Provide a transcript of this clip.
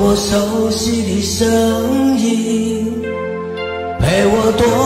熟悉的声音，陪我多